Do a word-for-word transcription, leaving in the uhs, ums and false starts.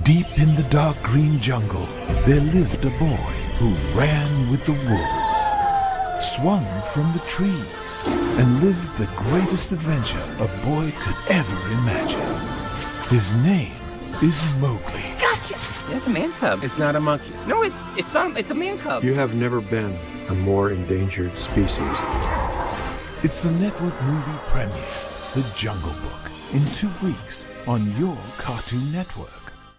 Deep in the dark green jungle, there lived a boy who ran with the wolves, swung from the trees, and lived the greatest adventure a boy could ever imagine. His name is Mowgli. Gotcha! Yeah, it's a man cub. It's not a monkey. No, it's it's not. It's a man cub. You have never been a more endangered species. It's the network movie premiere, The Jungle Book, in two weeks on your Cartoon Network.